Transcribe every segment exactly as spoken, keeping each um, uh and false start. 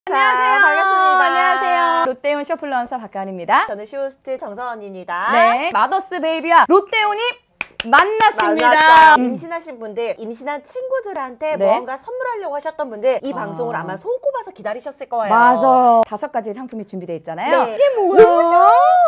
안녕하세요. 반갑습니다. 안녕하세요. 롯데온 쇼플루언서 박가은입니다. 저는 쇼호스트 정서원입니다. 네, 마더스 베이비와 롯데온이 만났습니다. 만났어요. 임신하신 분들, 임신한 친구들한테 네. 무언가 선물하려고 하셨던 분들 이 아. 방송을 아마 손꼽아서 기다리셨을 거예요. 맞아. 다섯 가지 상품이 준비되어 있잖아요. 네. 이게 뭐야?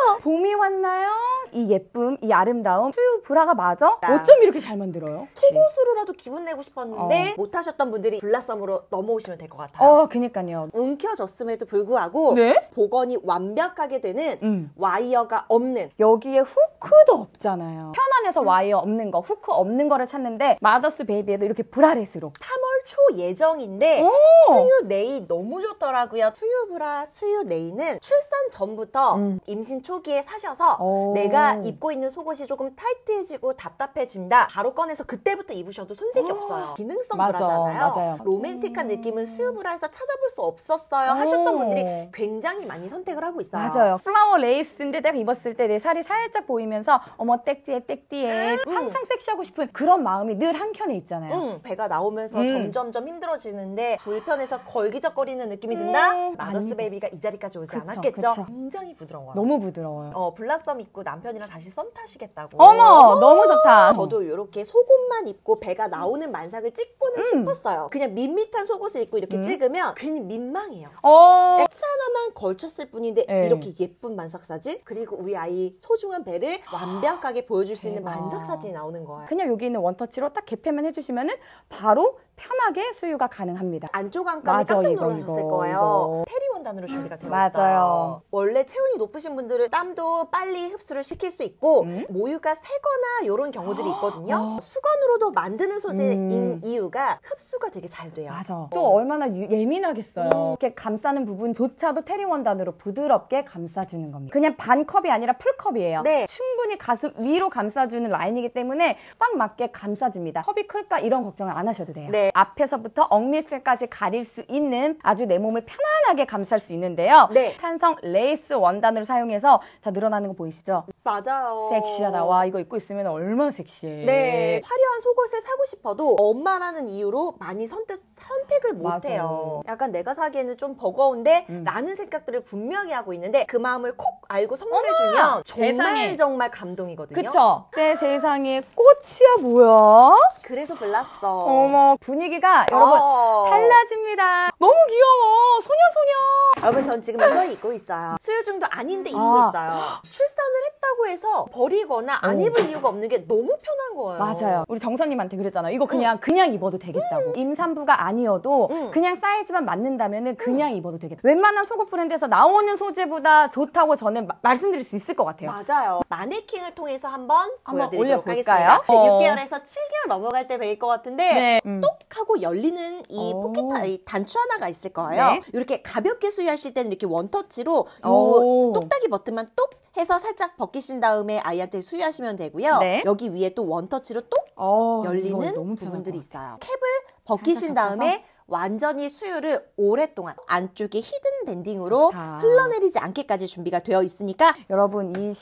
봄이 왔나요? 이 예쁨, 이 아름다움, 수유 브라가 맞아? 나. 어쩜 이렇게 잘 만들어요? 속옷으로라도 기분 내고 싶었는데 어. 못하셨던 분들이 블라썸으로 넘어오시면 될 것 같아요. 어, 그니까요. 움켜졌음에도 불구하고 네? 복원이 완벽하게 되는 음. 와이어가 없는 여기에 후크도 없잖아요. 편안해서 와이어 없는 거, 후크 없는 거를 찾는데 마더스 베이비에도 이렇게 브라렛으로 삼월 초 예정인데 오! 수유 네이 너무 좋더라고요. 수유 브라, 수유 네이는 출산 전부터 음. 임신 초기에 사셔서 오. 내가 입고 있는 속옷이 조금 타이트해지고 답답해진다. 바로 꺼내서 그때부터 입으셔도 손색이 오. 없어요. 기능성 맞아, 브라잖아요. 맞아요. 로맨틱한 음. 느낌은 수유 브라에서 찾아볼 수 없었어요. 오. 하셨던 분들이 굉장히 많이 선택을 하고 있어요. 맞아요. 플라워 레이스인데 내가 입었을 때 내 살이 살짝 보이면서 어머 땡띠에 땡띠에 음. 항상 섹시하고 싶은 그런 마음이 늘 한켠에 있잖아요. 응, 배가 나오면서 음. 점점점 힘들어지는데 불편해서 걸기적거리는 느낌이 든다? 음, 마더스 아니. 베이비가 이 자리까지 오지 그쵸, 않았겠죠? 그쵸. 굉장히 부드러워요. 너무 부드러워요. 어, 블라썸 입고 남편이랑 다시 썸 타시겠다고. 어머, 너무 좋다. 저도 이렇게 속옷만 입고 배가 나오는 만삭을 찍고는 음. 싶었어요. 그냥 밋밋한 속옷을 입고 이렇게 음. 찍으면 괜히 민망해요. 어, X 하나만 걸쳤을 뿐인데 네. 이렇게 예쁜 만삭 사진 그리고 우리 아이 소중한 배를 완벽하게 보여줄 수 있는 대박. 만삭 사진이 나오는 거예요. 그냥 여기 있는 원터치로 딱 개폐만 해주시면은 바로 편하게 수유가 가능합니다. 안쪽 안감이 맞아, 깜짝 이거, 놀라셨을 이거, 거예요. 이거. 테리 원단으로 준비가 되어 맞아요. 있어요. 원래 체온이 높으신 분들은 땀도 빨리 흡수를 시킬 수 있고 음? 모유가 새거나 이런 경우들이 있거든요. 어. 수건으로도 만드는 소재인 음. 이유가 흡수가 되게 잘 돼요. 맞아. 또 얼마나 유- 예민하겠어요. 음. 이렇게 감싸는 부분조차도 테리 원단으로 부드럽게 감싸주는 겁니다. 그냥 반 컵이 아니라 풀 컵이에요. 네. 충분히 가슴 위로 감싸주는 라인이기 때문에 싹 맞게 감싸줍니다. 컵이 클까 이런 걱정을 안 하셔도 돼요. 네. 앞에서부터 억밀살까지 가릴 수 있는 아주 내 몸을 편안하게 감쌀 수 있는데요. 네. 탄성 레이스 원단을 사용해서 자 늘어나는 거 보이시죠? 맞아요. 섹시하다. 와 이거 입고 있으면 얼마나 섹시해. 네. 화려한 속옷을 사고 싶어도 엄마라는 이유로 많이 선택, 선택을 못해요. 맞아요. 약간 내가 사기에는 좀 버거운데 음. 라는 생각들을 분명히 하고 있는데 그 마음을 콕 알고 선물해주면 정말 세상에. 정말 감동이거든요. 그쵸? 내 세상에 꽃이야 뭐야? 그래서 불렀어. 어머 분위기가 여러분 어. 달라집니다. 너무 귀여워. 소녀 소녀. 여러분 전 지금 이거 입고 있어요. 수유 중도 아닌데 입고 아. 있어요. 출산을 했다고 해서 버리거나 안 어. 입을 이유가 없는 게 너무 편한 거예요. 맞아요. 우리 정선님한테 그랬잖아요. 이거 그냥 그냥 입어도 되겠다고. 임산부가 아니어도 음. 그냥 사이즈만 맞는다면은 그냥 입어도 되겠다. 웬만한 속옷 브랜드에서 나오는 소재보다 좋다고 저는 마- 말씀드릴 수 있을 것 같아요. 맞아요. 마네킹을 통해서 한번 한번 보여드리도록 올려볼까요? 하겠습니다. 어. 육 개월에서 칠 개월 넘어갈 때 뵐 것 같은데 네. 음. 똑 하고 열리는 이 오. 포켓 타- 이 단추 하나가 있을 거예요. 네. 이렇게 가볍게 수유하실 때는 이렇게 원터치로 요 오. 똑딱이 버튼만 똑 해서 살짝 벗기신 다음에 아이한테 수유하시면 되고요. 네. 여기 위에 또 원터치로 똑 어, 이거 열리는 너무 편할 부분들이 것 같아요. 있어요. 캡을 벗기신 살짝 접어서? 다음에 완전히 수유를 오랫동안 안쪽에 히든 밴딩으로 좋다. 흘러내리지 않게까지 준비가 되어 있으니까 여러분 이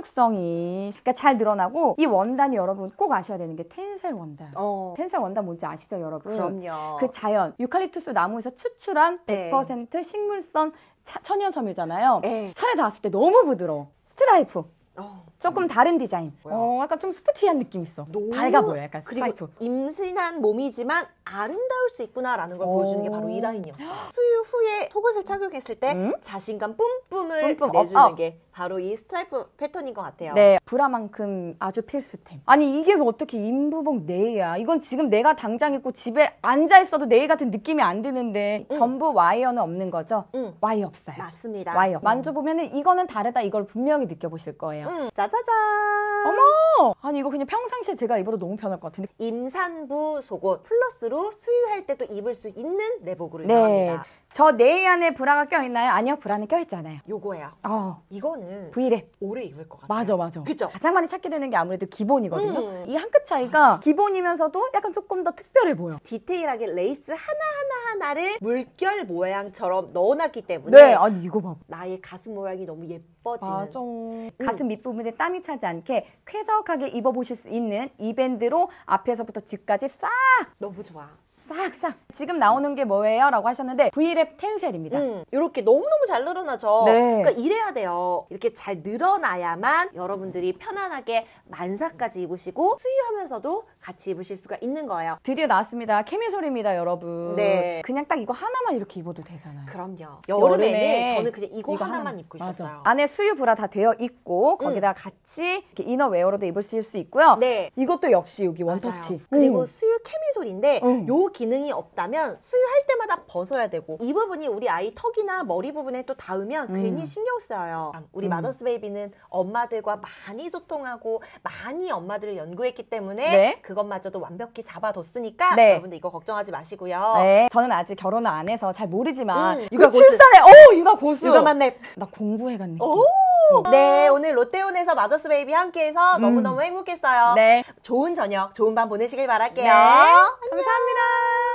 신축성이 그러니까 잘 늘어나고 이 원단이 여러분 꼭 아셔야 되는 게 텐셀 원단. 어, 텐셀 원단 뭔지 아시죠 여러분? 그럼요. 그 자연 유칼립투스 나무에서 추출한 네. 백 퍼센트 식물성 차- 천연섬유잖아요. 네. 살에 닿았을 때 너무 부드러워. 스트라이프. 어, 조금 다른 디자인. 뭐야? 어, 약간 좀 스포티한 느낌 있어. 너무- 밝아 보여, 약간 그리고 스트라이프. 임신한 몸이지만 아름다울 수 있구나라는 걸 오. 보여주는 게 바로 이 라인이었어요. 수유 후에 속옷을 착용했을 때 음? 자신감 뿜뿜을 뿜뿜, 내주는 업, 업. 게 바로 이 스트라이프 패턴인 것 같아요. 네, 브라만큼 아주 필수템. 아니 이게 뭐 어떻게 인부복 네이야? 이건 지금 내가 당장 입고 집에 앉아 있어도 네이 같은 느낌이 안 드는데 응. 전부 와이어는 없는 거죠? 응, 와이어 없어요. 맞습니다. 와이어. 음. 만져보면은 이거는 다르다 이걸 분명히 느껴보실 거예요. 음, 짜자잔. 어머! 아니 이거 그냥 평상시에 제가 입어도 너무 편할 것 같은데. 임산부 속옷 플러스로 수유할 때도 입을 수 있는 내복으로 네. 나갑니다. 저 네이 안에 브라가 껴있나요? 아니요, 브라는 껴있잖아요. 요거예요. 어, 이거는 V랩. 오래 입을 것 같아요. 맞아, 맞아. 그죠? 가장 많이 찾게 되는 게 아무래도 기본이거든요. 음. 이 한 끗 차이가 기본이면서도 약간 조금 더 특별해 보여. 디테일하게 레이스 하나하나 하나를 물결 모양처럼 넣어놨기 때문에 네, 아니 이거 봐. 나의 가슴 모양이 너무 예뻐지는 맞아. 가슴 밑부분에 땀이 차지 않게 쾌적하게 입어보실 수 있는 이 밴드로 앞에서부터 뒤까지 싹 너무 좋아. 싹 싹싹. 지금 나오는 게 뭐예요? 라고 하셨는데 V랩 텐셀입니다. 음, 이렇게 너무너무 잘 늘어나죠. 네. 그러니까 이래야 돼요. 이렇게 잘 늘어나야만 여러분들이 편안하게 만사까지 입으시고 수유하면서도 같이 입으실 수가 있는 거예요. 드디어 나왔습니다. 캐미솔입니다, 여러분. 네. 그냥 딱 이거 하나만 이렇게 입어도 되잖아요. 그럼요. 여름에는 여름에 저는 그냥 이거, 이거 하나만 하나만. 입고 맞아. 있었어요. 안에 수유 브라 다 되어 있고 거기다 같이 이렇게 이너웨어로도 입을 수 있고요. 네. 이것도 역시 여기 원터치. 맞아요. 그리고 음. 수유 캐미솔인데 음. 요 기능이 없다면 수유할 때마다 벗어야 되고 이 부분이 우리 아이 턱이나 머리 부분에 또 닿으면 음. 괜히 신경 쓰여요. 우리 음. 마더스 베이비는 엄마들과 많이 소통하고 많이 엄마들을 연구했기 때문에 네. 그것마저도 완벽히 잡아뒀으니까 네. 여러분들 이거 걱정하지 마시고요. 네. 저는 아직 결혼을 안 해서 잘 모르지만 음, 육아 육아 고수. 출산에 어 육아 고수. 육아 만렙. 나 공부해간 느낌. 오! 네, 오늘 롯데온에서 마더스 베이비 함께해서 음. 너무너무 행복했어요. 네. 좋은 저녁, 좋은 밤 보내시길 바랄게요. 네. 감사합니다.